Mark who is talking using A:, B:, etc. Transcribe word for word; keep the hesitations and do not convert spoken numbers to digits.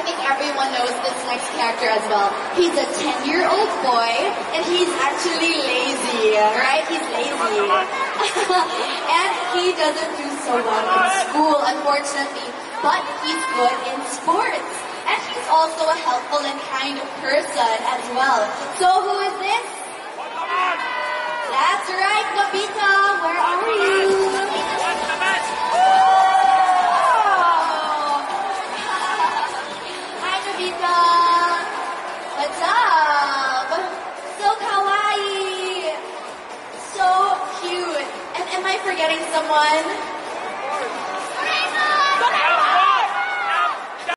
A: think everyone knows this next character as well. He's a ten-year-old boy, and he's actually lazy, right? He's lazy. And he doesn't do so well in school, unfortunately, but he's good in sports. And he's also a helpful and kind person as well. So who is this? That's right, Nobita, where are you? Hi, Nobita. What's up? So kawaii. So cute. And am I forgetting someone?